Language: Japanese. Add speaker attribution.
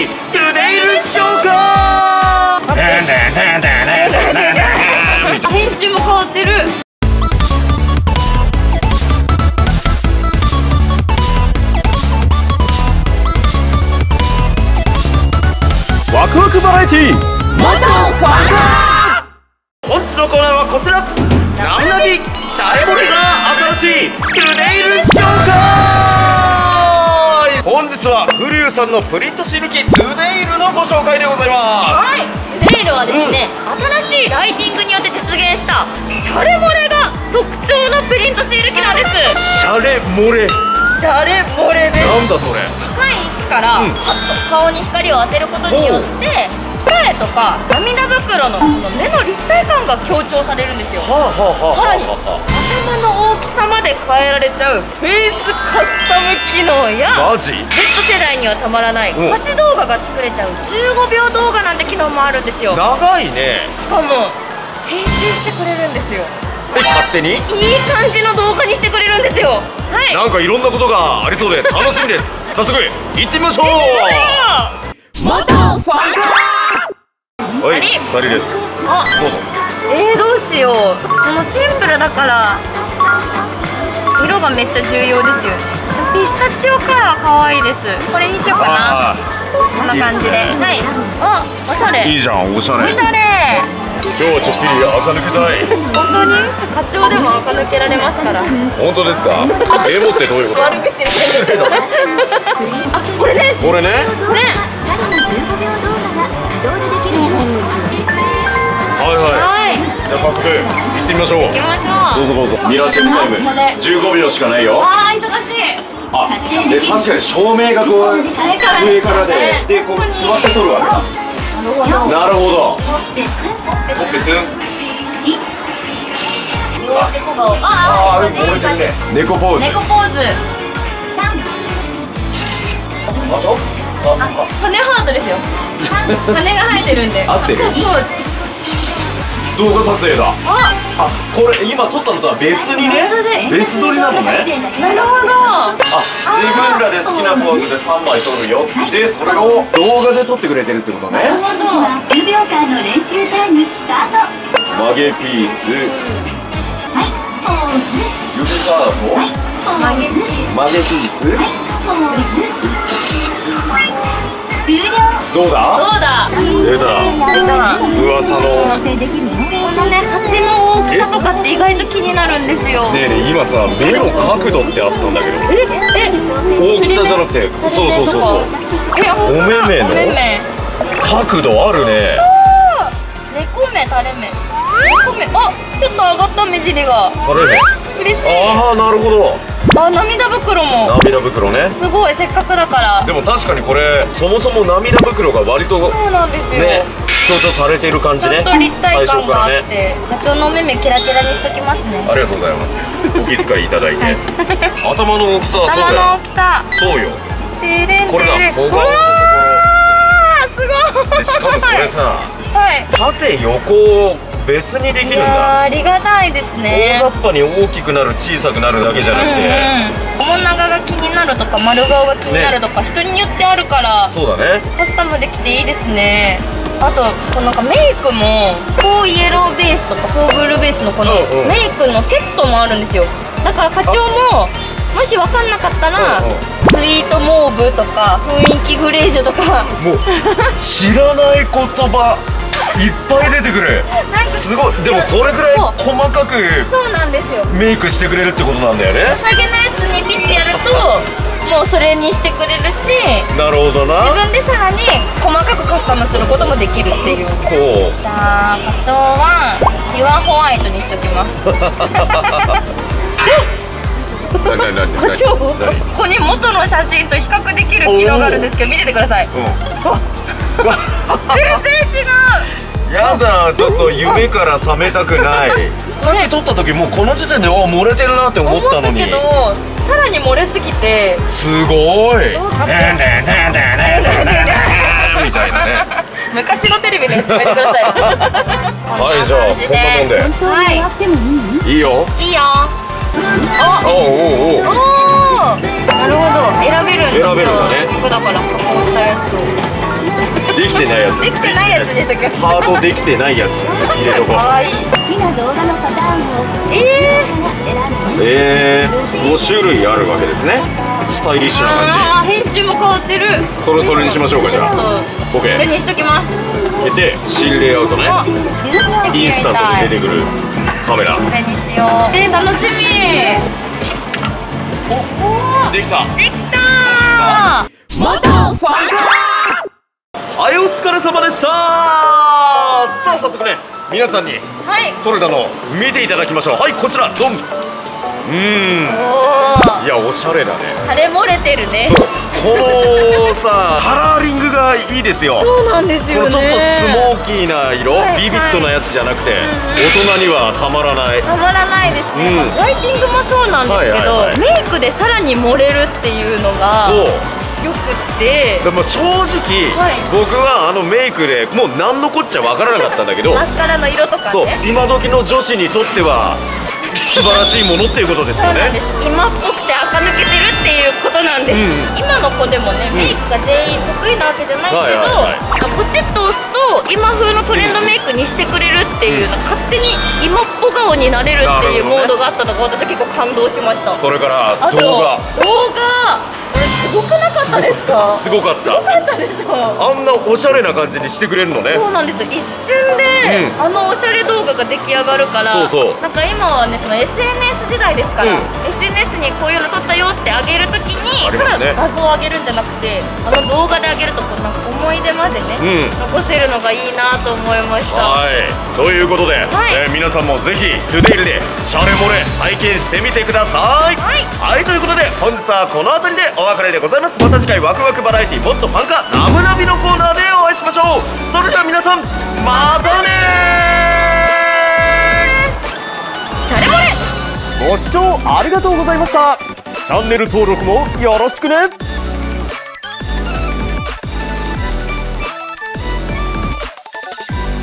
Speaker 1: いトゥデイル紹介。
Speaker 2: 編集も変わってる。
Speaker 1: ワクワクバラエティー、元ファンカー。本日のコーナーはこちら、ナビナビシャレボレが新しいトゥデイル紹介。本日はフリューさんのプリントシール機トゥデイルのご紹介でございます。
Speaker 2: はい、トゥデイルはですね、新しいライティングによって実現したシャレボレが特徴のプリントシール機なんです。
Speaker 1: シャレモレ、
Speaker 2: シャレボレです。
Speaker 1: なんだそれ。
Speaker 2: 高い位置からパッと顔に光を当てることによって二重とか涙袋の目の立体感が強調されるんですよ。さらに頭の大きさまで変えられちゃうフェイスカスタム機能や、
Speaker 1: マジ
Speaker 2: Z 世代にはたまらない歌詞動画が作れちゃう15秒動画なんて機能もあるんですよ。
Speaker 1: 長いね。
Speaker 2: しかも編集してくれるんですよ。
Speaker 1: 勝手にいい
Speaker 2: 感じの動画にしてくれるんですよ。はい、
Speaker 1: なんかいろんなことがありそうで楽しみです。早速行ってみましょう。
Speaker 2: 元ファンカー。
Speaker 1: はい、2人です。
Speaker 2: あ、
Speaker 1: どうぞ。
Speaker 2: どうしよう。このシンプルだから色がめっちゃ重要ですよね。ピスタチオカラー可愛いです。これにしようかな。こんな感じで、はい。あ、おしゃれ。
Speaker 1: いいじゃん、おしゃれ。
Speaker 2: おしゃれ。
Speaker 1: 今日はちょっぴり垢抜けたい。
Speaker 2: 本当に課長でも垢抜けられますから。
Speaker 1: 本当ですか。エモってどういうこと。
Speaker 2: 悪口言ってるけど。あ、これです。
Speaker 1: これね。
Speaker 2: これ。
Speaker 1: はいはい。じゃあ早速行ってみましょう。
Speaker 2: 行きましょう。
Speaker 1: どうぞどうぞ。ミラーチェックタイム15秒しかないよ。
Speaker 2: ああ、忙しい。
Speaker 1: あ、で確かに照明がこう上からでこう座って撮るわけだ。なるほど。ほっぺつん。ああ、燃えてるね。猫ポーズ。
Speaker 2: 猫ポーズ。
Speaker 1: あと
Speaker 2: 羽ハートですよ。羽が生えてるんで。
Speaker 1: 合ってる。動画撮影だ。あ、これ今撮ったのとは別にね。別撮りなのね。
Speaker 2: なるほど。
Speaker 1: あ、自分らで好きなポーズで3枚撮るよ。で、それを動画で撮ってくれてるってことね。
Speaker 2: なるほど。
Speaker 3: 10秒間の練習タイムスタート。
Speaker 1: 曲げピース。
Speaker 3: はい、ポーズ。
Speaker 1: 指カーブ。
Speaker 2: 曲げピース。
Speaker 1: 曲げピース。
Speaker 3: はい、ポーズ。終了。
Speaker 1: どうだ？
Speaker 2: どうだ。
Speaker 1: 出た。噂の。
Speaker 2: このね、鉢の大きさとかって意外と気になるんですよ。
Speaker 1: ねえねえ、今さ、目の角度ってあったんだけど。大きさじゃなくて、そうそうそうそう。お目目の角度あるね。
Speaker 2: 猫目、垂れ目。猫目、あ、ちょっと上がった目尻が。
Speaker 1: 垂れ目。
Speaker 2: 嬉しい。
Speaker 1: ああ、なるほど。
Speaker 2: あ、涙袋も。
Speaker 1: 涙袋ね。
Speaker 2: すごい、せっかくだから。
Speaker 1: でも確かにこれ、そもそも涙袋が割と
Speaker 2: そうなんですよ。
Speaker 1: ね、強調されている感じね。
Speaker 2: ちょっと立体感があっ
Speaker 1: ね。
Speaker 2: て、社長のお目目キラキラにしときますね。
Speaker 1: ありがとうございます。お気遣いいただいて。頭の大きさはそうだよ。
Speaker 2: 頭の大きさ。
Speaker 1: そうよ。これだ。小顔のところ。
Speaker 2: すごい。
Speaker 1: でしかもこれさ、
Speaker 2: はい。
Speaker 1: 縦横別にできるんだ。
Speaker 2: ありがたいですね。
Speaker 1: 大雑把に大きくなる小さくなるだけじゃなくて、
Speaker 2: 面長が気になるとか丸顔が気になるとか、人によってあるから
Speaker 1: そうだね。
Speaker 2: カスタムできていいですね。あとこのなんかメイクもフォーイエローベースとかフォーブルーベースのこのメイクのセットもあるんですよ。だから課長ももし分かんなかったらスイートモーブとか雰囲気フレージュとか
Speaker 1: もう知らない言葉いっぱい出てくる。すごい。でもそれぐらい細かく
Speaker 2: そうなんですよ。
Speaker 1: メイクしてくれるってことなんだよね。
Speaker 2: 良さげなやつにピッてやるともうそれにしてくれるし、
Speaker 1: なるほどな。
Speaker 2: 自分でさらに細かくカスタムすることもできるっていう。
Speaker 1: こう。
Speaker 2: じゃあ課長はピュアホワイトにしときます。課長、ここに元の写真と比較できる機能があるんですけど見ててください。全然違う。
Speaker 1: やだ、ちょっと夢から覚めたくない。さっき撮った時もうこの時点で漏れてるなって思ったのに、
Speaker 2: けどさらに漏れすぎて
Speaker 1: すごいみたいなね。
Speaker 2: 昔のテレビのやつやめてください。
Speaker 1: はい、じゃあこんなもんで。
Speaker 2: はい、
Speaker 1: いいよ。
Speaker 2: いいよ。
Speaker 1: おお。
Speaker 2: なるほど、選べるんですよ。
Speaker 1: 選べるんだね。
Speaker 2: 僕だから加工したやつを。
Speaker 1: できてないやつ。
Speaker 2: できてないやつでしたっけ？
Speaker 1: ハートできてないやつ入れとこう。
Speaker 2: かわいい。
Speaker 3: 好きな動画のパターンを
Speaker 1: 5種類あるわけですね。スタイリッシュな感
Speaker 2: 編集も変わってる。
Speaker 1: じ。それにしましょうか、じゃあ。
Speaker 2: これ
Speaker 1: OK。
Speaker 2: にしときます。
Speaker 1: 決定。新レイアウトね。インスタントで出てくるカメラ。
Speaker 2: これにしよう。楽しみ。
Speaker 1: できた。
Speaker 2: できたー。
Speaker 1: はい、お疲れ様でした。さあ、早速ね、皆さんに
Speaker 2: はい。
Speaker 1: 撮れたのを見ていただきましょう。はい、こちら、ドン。
Speaker 2: おお。
Speaker 1: いや、おしゃれだね。
Speaker 2: 垂れ漏れてるね。
Speaker 1: そう、このさ、カラーリングがいいですよ。
Speaker 2: そうなんですよね。
Speaker 1: このちょっとスモーキーな色、ビビッドなやつじゃなくて、大人にはたまらない。
Speaker 2: たまらないですね。ライティングもそうなんですけど、メイクでさらに漏れるっていうのが。
Speaker 1: そう。
Speaker 2: よくって
Speaker 1: でも正直、僕はあのメイクでもう何のこっちゃわからなかったんだけど、
Speaker 2: マスカラの色とかね。
Speaker 1: そう、今時の女子にとっては素晴らしいものっていうことですよね。
Speaker 2: 今っぽくて垢抜けてるっていうことなんです。今の子でもね、メイクが全員得意なわけじゃないけど、ポチッと押すと今風のトレンドメイクにしてくれるっていうの、勝手に今っぽ顔になれるっていうモードがあったのが私は結構感動しました。
Speaker 1: それから
Speaker 2: あと動画すごくなかったですか？
Speaker 1: すごかった。
Speaker 2: すごかったでしょ。
Speaker 1: あんなおしゃれな感じにしてくれるのね。
Speaker 2: そうなんですよ。一瞬で、あのおしゃれ動画が出来上がるから。
Speaker 1: そうそう。
Speaker 2: なんか今はね、その SNS 時代ですから、SNS にこういうの撮ったよってあげるときに、ただ画像をあげるんじゃなくて、あの動画であげるとこうなんか思い出までね、残せるのがいいなと思いました。
Speaker 1: はい。ということで、皆さんもぜひトゥデイルでシャレ漏れ体験してみてください。はい、ということで本日はこの辺りでお別れでございます。また次回ワクワクバラエティもっとファン化ナムナビのコーナーでお会いしましょう。それでは皆さん、またねー。
Speaker 2: シャレ漏れ。
Speaker 1: ご視聴ありがとうございました。チャンネル登録もよろしくね。